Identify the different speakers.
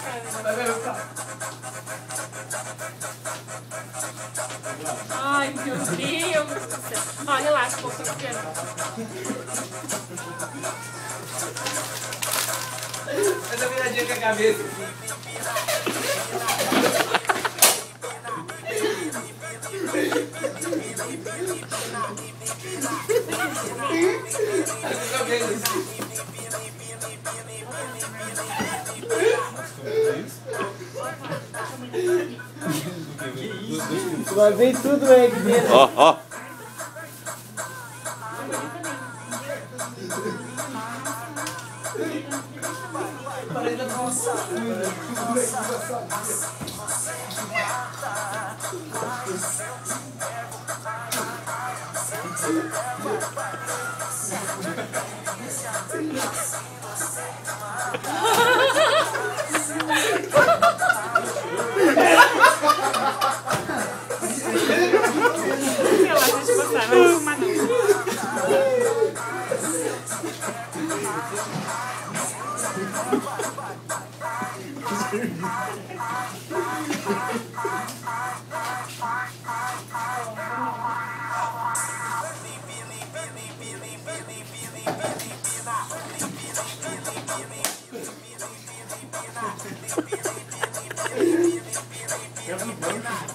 Speaker 1: Ai, meu Deus do céu. Ó, relaxa, pô, tô ficando.
Speaker 2: Essa viradinha com a cabeça.
Speaker 3: Vai ver tudo aí aqui dentro.
Speaker 4: Ó, ó.
Speaker 1: Relaxa, deixa eu passar, vai fumar não.
Speaker 2: Eu